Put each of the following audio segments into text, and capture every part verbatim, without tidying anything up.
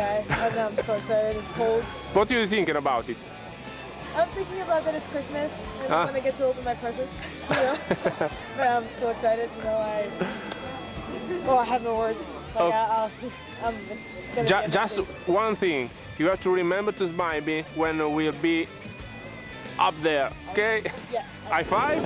yeah, I, I'm so excited. It's cold. What are you thinking about it? I'm thinking about that it's Christmas and Ah. when I get to open my presents. You know? But I'm so excited. You know, I oh, I have no words. Like, Oh. I, I'll, I'm, it's gonna Ju be just amazing. one thing, you have to remember to smile me when we'll be up there, okay? Yeah. High five?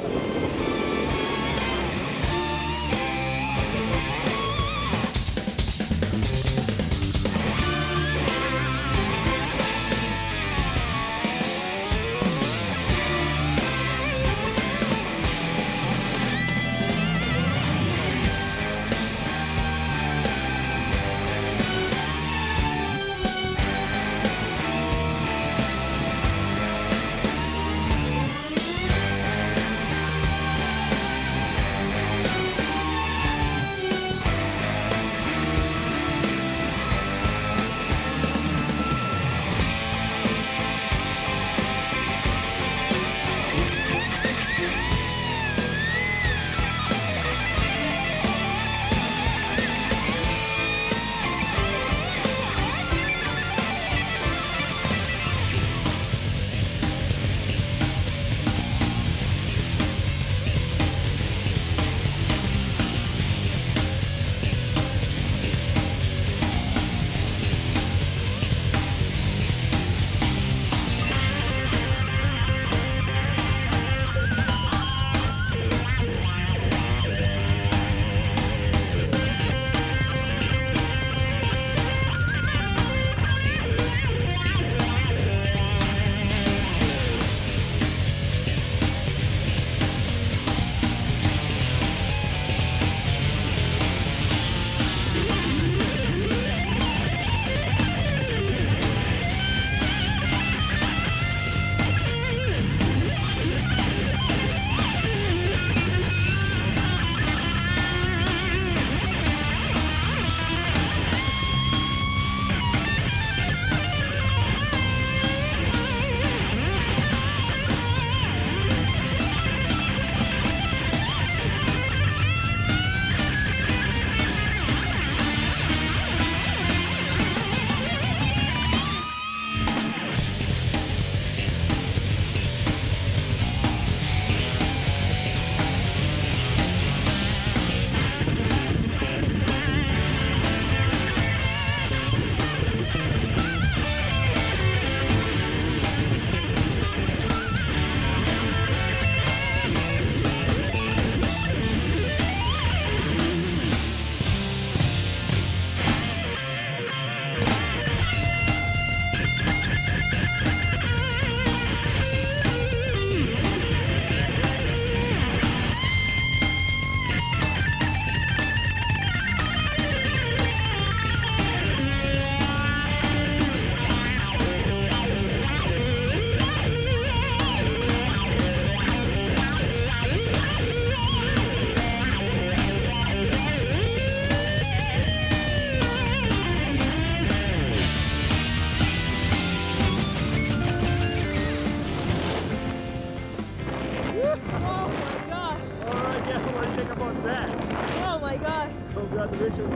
Congratulations.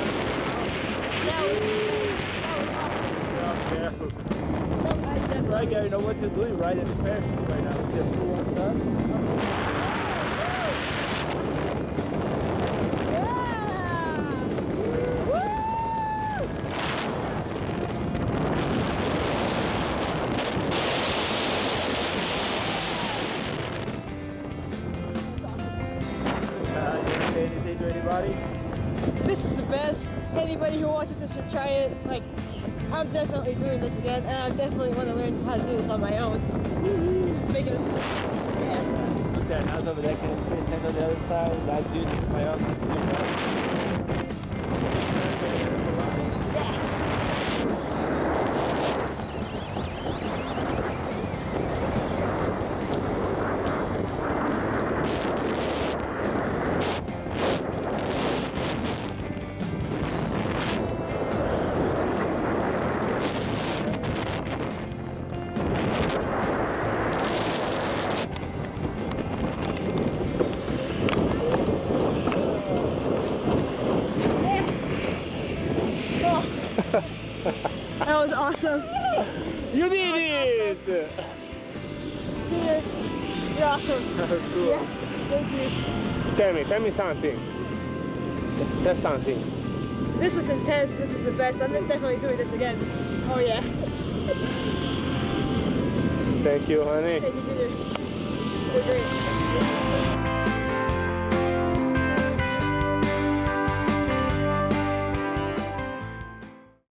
That was, that was awesome. Yeah, right, Gary, you know what to do. You're right in the parachute right now. We just pull one up. Anything to anybody? This is the best. Anybody who watches this should try it. Like, I'm definitely doing this again, and I definitely want to learn how to do this on my own. Making this, yeah. Look at hands over there. Can you stand on the other side? I'll do this my own. Yeah. awesome. You did it! Junior, you're awesome. That was cool. Yeah, thank you. Tell me, tell me something. Tell something. This was intense. This is the best. I'm definitely doing this again. Oh yeah. Thank you, honey. Thank you, Junior. You're great.